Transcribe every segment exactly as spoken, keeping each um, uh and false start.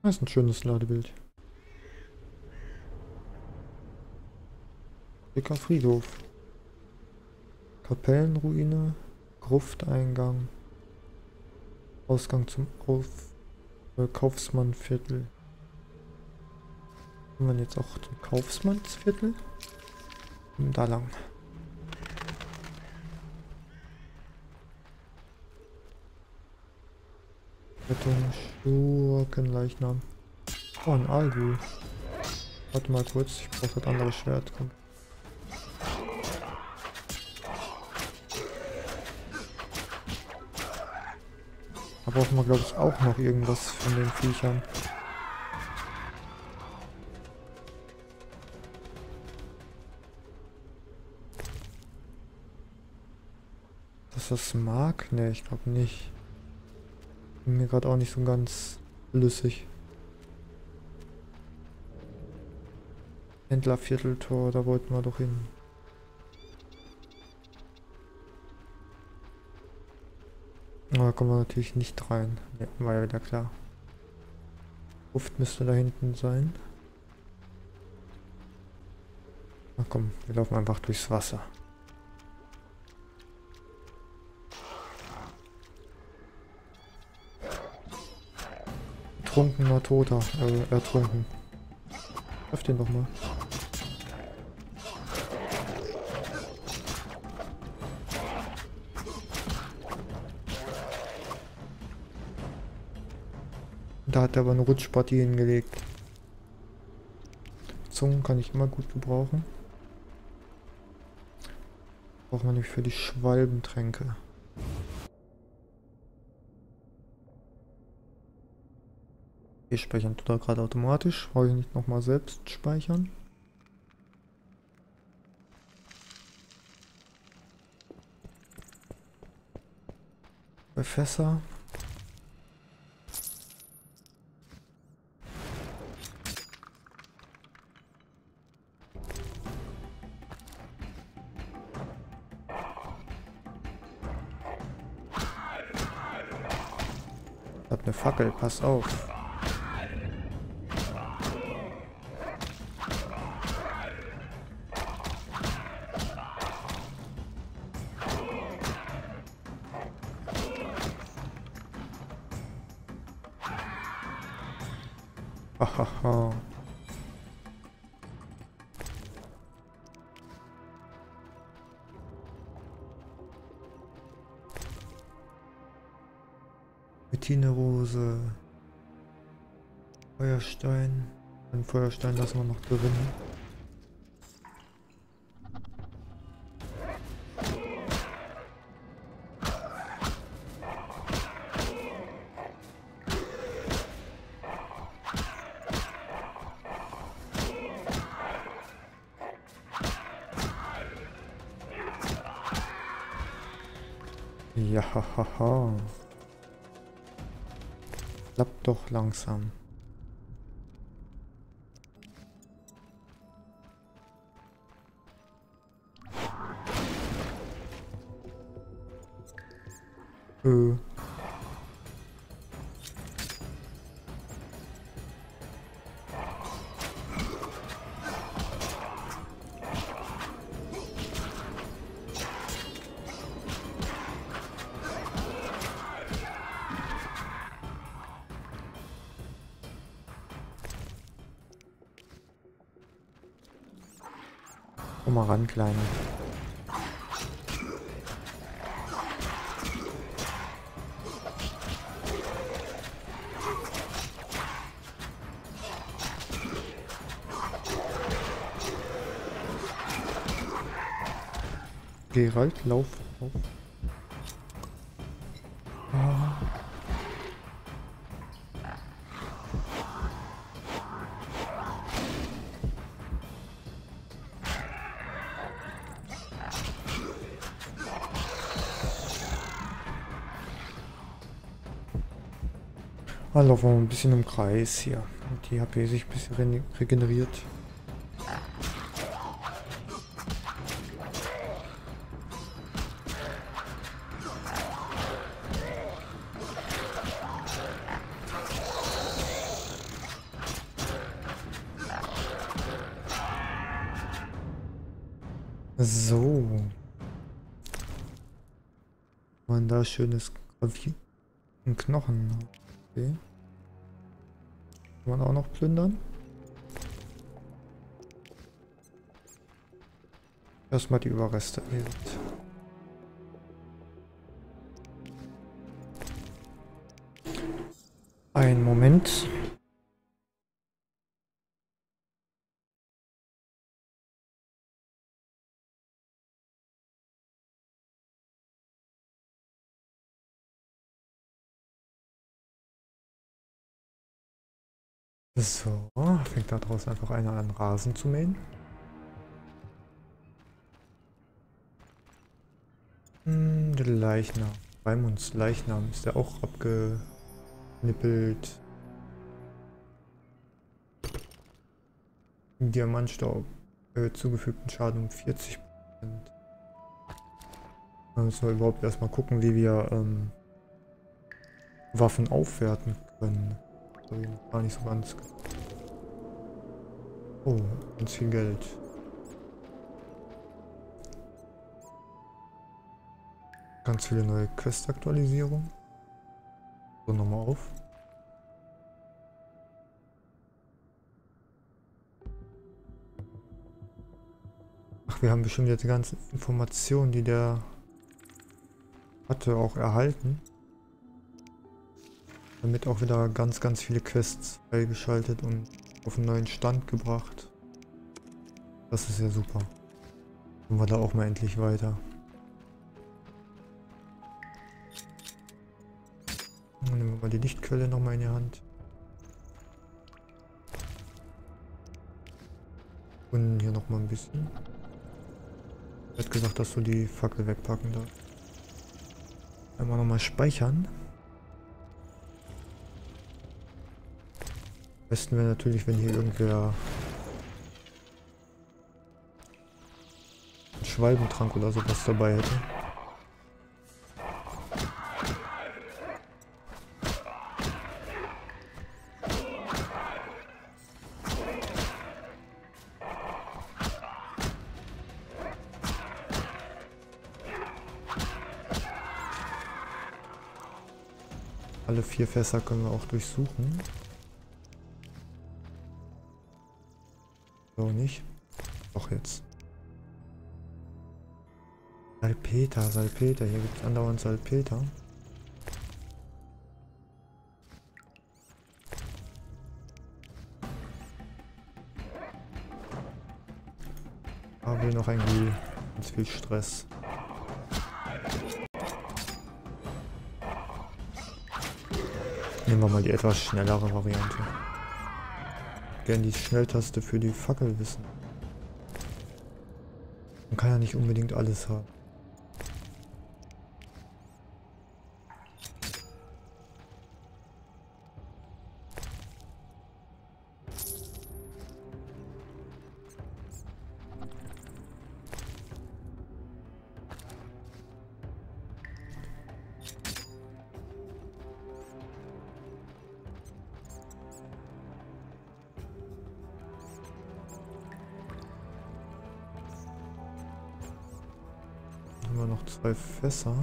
Das ist ein schönes Ladebild. Dicker Friedhof. Kapellenruine. Grufteingang. Ausgang zum Auf äh, Kaufmannsviertel. Kommen wir jetzt auch zum Kaufmannsviertel? Da lang. Rettung, Schurkenleichnam. Oh, ein Albu. Warte mal kurz, ich brauche das andere Schwert. Komm. Da brauchen wir, glaube ich, auch noch irgendwas von den Viechern. Dass das mag? Ne, ich glaube nicht. Bin mir gerade auch nicht so ganz flüssig. Händlervierteltor, da wollten wir doch hin. Aber da kommen wir natürlich nicht rein. Ne, war ja wieder klar. Luft müsste da hinten sein. Na komm, wir laufen einfach durchs Wasser. Trunkener Toter, äh, ertrunken. Treff den doch mal. Da hat er aber eine Rutschpartie hingelegt. Zungen kann ich immer gut gebrauchen. Brauchen wir nämlich für die Schwalbentränke. Wir speichern tut er gerade automatisch. Brauche ich nicht nochmal selbst speichern. Bei Fässer. Ich hab eine Fackel, pass auf. Hahaha. Methinerose. Feuerstein. Den Feuerstein lassen wir noch drin. Ja, hahaha. Klappt doch langsam. Äh. Komm mal ran, Kleine. Geralt, lauf auf. Ah. Dann laufen wir ein bisschen im Kreis hier. Und die H P sich ein bisschen regeneriert. So. Man da schönes Gravier. Ein Knochen. Okay. Kann man auch noch plündern? Erstmal die Überreste erledigt. Ein Moment. So, fängt da draußen einfach einer an Rasen zu mähen. Hm, der Leichnam. Raimunds Leichnam, ist der auch abgenippelt? Diamantstaub. Erhöht zugefügten Schaden um vierzig Prozent. Da müssen wir überhaupt erstmal gucken, wie wir ähm, Waffen aufwerten können. So, gar nicht so ganz. Oh, ganz viel Geld. Ganz viele neue Quest-Aktualisierungen. So, nochmal auf. Ach, wir haben bestimmt jetzt die ganzen Informationen, die der hatte, auch erhalten. Damit auch wieder ganz, ganz viele Quests freigeschaltet und auf einen neuen Stand gebracht. Das ist ja super. Kommen wir da auch mal endlich weiter. Dann nehmen wir mal die Lichtquelle nochmal in die Hand. Und hier nochmal ein bisschen. Er hat gesagt, dass du die Fackel wegpacken darfst. Einmal nochmal speichern. Am besten wäre natürlich, wenn hier irgendwer einen Schwalbentrank oder sowas dabei hätte. Alle vier Fässer können wir auch durchsuchen. So nicht. Doch jetzt. Salpeter, Salpeter. Hier gibt es andauernd Salpeter. Aber wir noch irgendwie ganz viel Stress. Nehmen wir mal die etwas schnellere Variante. Gerne die Schnelltaste für die Fackel wissen. Man kann ja nicht unbedingt alles haben. Haben wir noch zwei Fässer.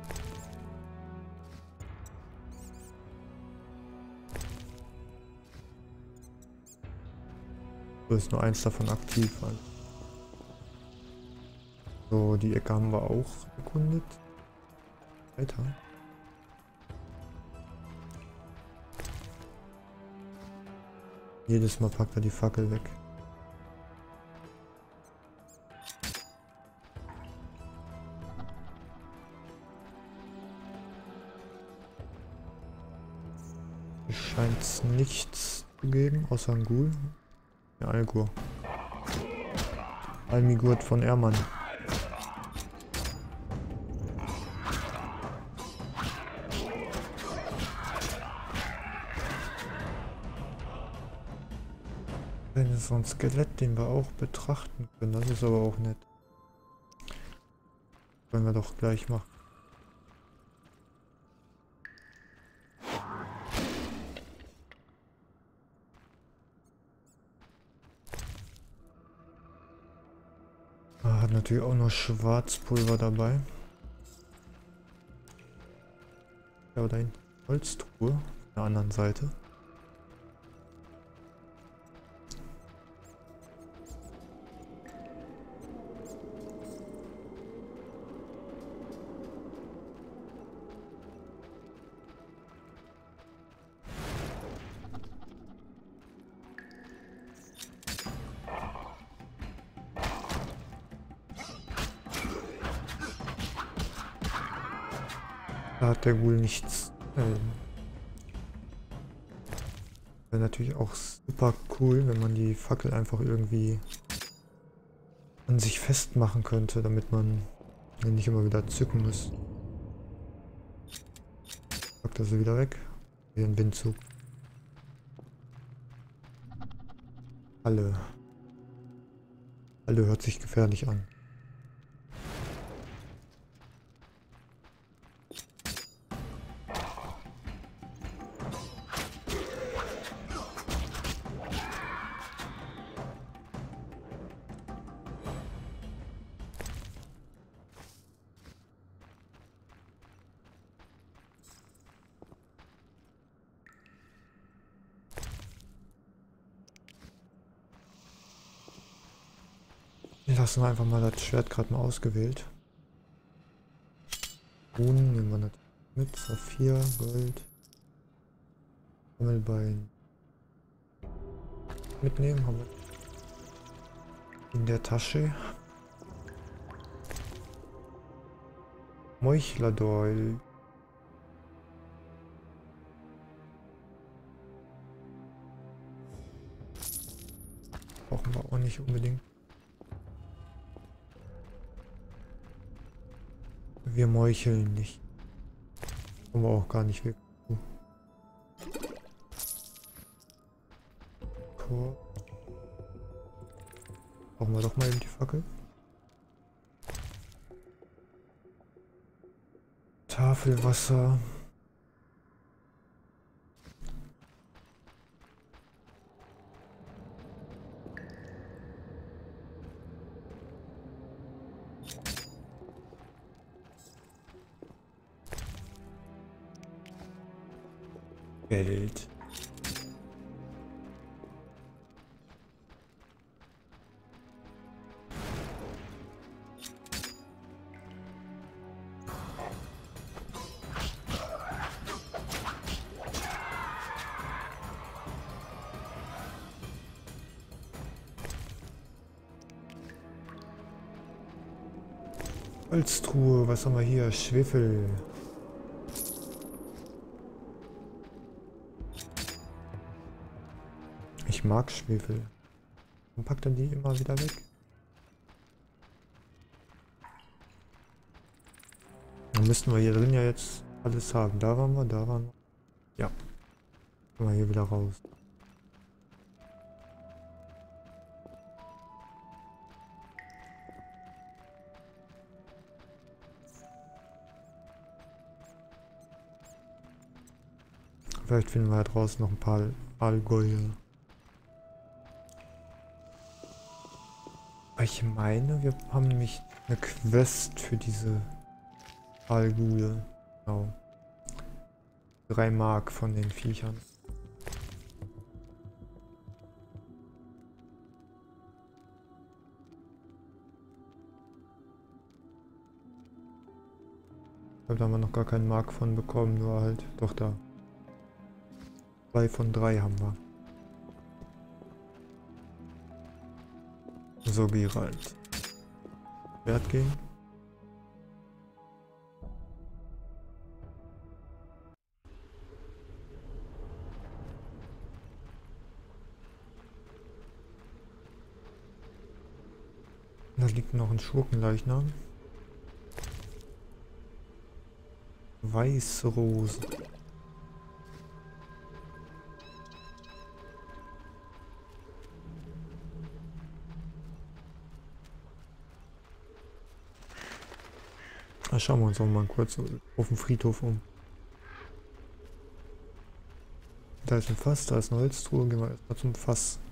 So ist nur eins davon aktiv. Also. So, die Ecke haben wir auch erkundet. Weiter. Jedes Mal packt er die Fackel weg. Scheint es nichts zu geben, außer ein Ghoul. Ja, Algur. Almigurt von Ermann. Das ist so ein Skelett, den wir auch betrachten können. Das ist aber auch nett. Wollen wir doch gleich machen. hat natürlich auch noch Schwarzpulver dabei. Ja, da hinten Holztruhe auf der anderen Seite. Da hat der Ghoul nichts. Ähm, wäre natürlich auch super cool, wenn man die Fackel einfach irgendwie an sich festmachen könnte, damit man ihn nicht immer wieder zücken muss. Packt er sie wieder weg. Hier ein Windzug. Alle. Alle hört sich gefährlich an. Lassen wir einfach mal das Schwert gerade mal ausgewählt. Runen nehmen wir natürlich mit. Saphir, Gold. Sammelbein. Mitnehmen haben wir in der Tasche. Meuchlerdoll. Brauchen wir auch nicht unbedingt. Wir meucheln nicht. Kommen wir auch gar nicht weg. Tor. Brauchen wir doch mal eben die Fackel. Tafelwasser. Geld. Holztruhe, was haben wir hier? Schwefel. Ich mag Schwefel. Warum packt er die immer wieder weg? Dann müssten wir hier drin ja jetzt alles haben. Da waren wir, da waren wir. Ja. Kommen wir hier wieder raus. Vielleicht finden wir da draußen noch ein paar Allgäue. Ich meine, wir haben nämlich eine Quest für diese Allgäue. Genau. Drei Mark von den Viechern. Ich glaube, da haben wir noch gar keinen Mark von bekommen, nur halt, doch da. Zwei von drei haben wir. So, Geralt. Wert gehen. Da liegt noch ein Schurkenleichnam. Weiße Rosen. Da schauen wir uns auch mal kurz auf dem Friedhof um. Da ist ein Fass, da ist eine Holztruhe, gehen wir erstmal zum Fass.